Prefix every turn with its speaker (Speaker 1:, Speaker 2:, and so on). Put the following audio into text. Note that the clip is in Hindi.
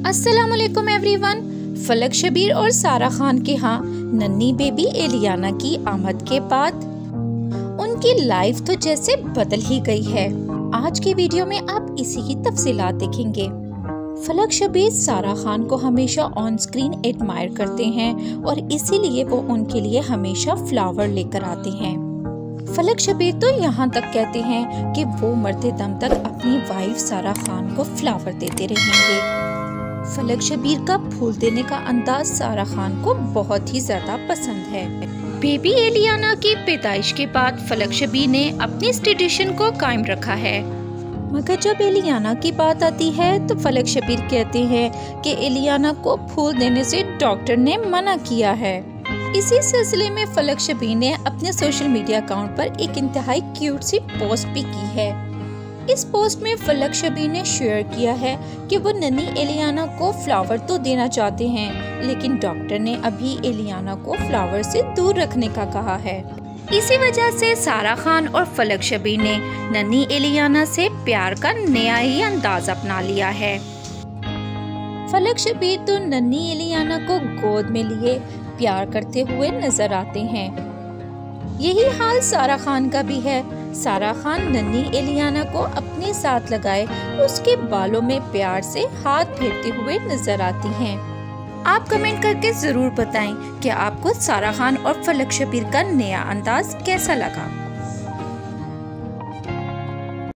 Speaker 1: अस्सलामुअलैकुम एवरीवन। फलक शबीर और सारा खान के यहाँ नन्ही बेबी एलियाना की आमद के बाद उनकी लाइफ तो जैसे बदल ही गई है। आज की वीडियो में आप इसी की तफसीलात देखेंगे। फलक शबीर सारा खान को हमेशा ऑन स्क्रीन एडमायर करते हैं और इसीलिए वो उनके लिए हमेशा फ्लावर लेकर आते हैं। फलक शबीर तो यहाँ तक कहते हैं कि वो मरते दम तक अपनी वाइफ सारा खान को फ्लावर देते रहेंगे। फलक शबीर का फूल देने का अंदाज सारा खान को बहुत ही ज्यादा पसंद है। बेबी एलियाना की पैदाइश के बाद फलक शबीर ने अपनी इस ट्रेडिशन को कायम रखा है, मगर जब एलियाना की बात आती है तो फलक शबीर कहते हैं कि एलियाना को फूल देने से डॉक्टर ने मना किया है। इसी सिलसिले में फलक शबीर ने अपने सोशल मीडिया अकाउंट पर एक इंतहाई क्यूट सी पोस्ट भी की है। इस पोस्ट में फलक शबीर ने शेयर किया है कि वो नन्ही एलियाना को फ्लावर तो देना चाहते हैं, लेकिन डॉक्टर ने अभी एलियाना को फ्लावर से दूर रखने का कहा है। इसी वजह से सारा खान और फलक शबीर ने नन्ही एलियाना से प्यार का नया ही अंदाज अपना लिया है। फलक शबीर तो नन्ही एलियाना को गोद में लिए प्यार करते हुए नजर आते हैं। यही हाल सारा खान का भी है। सारा खान नन्ही एलियाना को अपने साथ लगाए उसके बालों में प्यार से हाथ फेरते हुए नजर आती हैं। आप कमेंट करके जरूर बताएं कि आपको सारा खान और फलक शबीर का नया अंदाज कैसा लगा।